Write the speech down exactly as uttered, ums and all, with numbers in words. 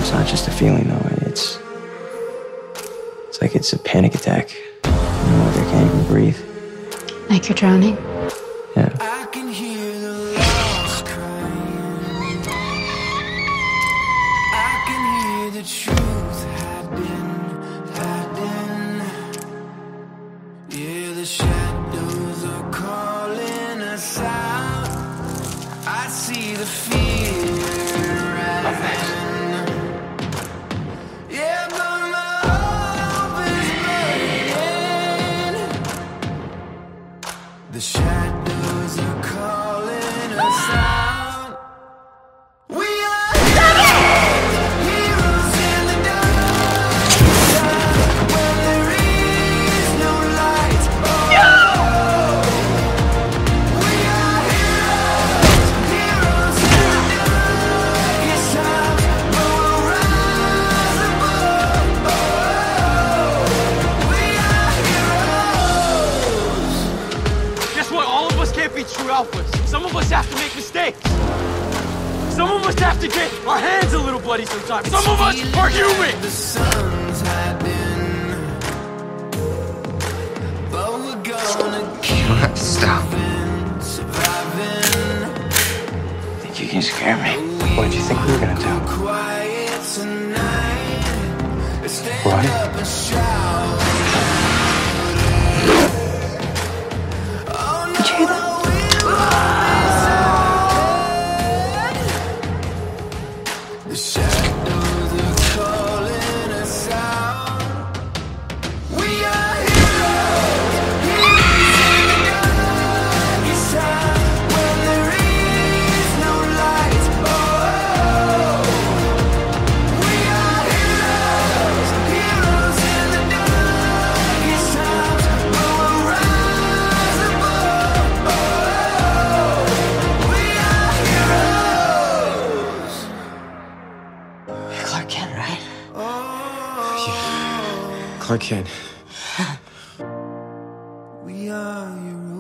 It's not just a feeling, though. It's it's like it's a panic attack. You know, like I can't even breathe. Like you're drowning? Yeah. I can hear the lost crying. I can hear the truth hiding, hiding. Yeah, the shadows are calling us out. I see the fear rising. Yeah, but my hope is burning. The shadows are calling us out. We are heroes in the dark. When there is no light. Oh, we are heroes, heroes in the darkest times. But we'll rise above. Oh, we are heroes. Guess what? All of us can't be true alphas. Some of us have to make mistakes. Some of us have to get our hands a little bloody sometimes. Some of us are human. The sun's hiding, but we're gonna keep Stop. surviving, surviving. Think you can scare me? What did you think we were gonna do? Quiet tonight. Stand What? up and shout. Did you hear that? The shadows are calling us out. We are heroes, heroes in the darkest time. When there is no light. Oh, we are heroes, heroes in the darkest times. But we'll rise above. Oh, we are heroes. Clark Kent, right? Oh, Clark Kent. we are heroes.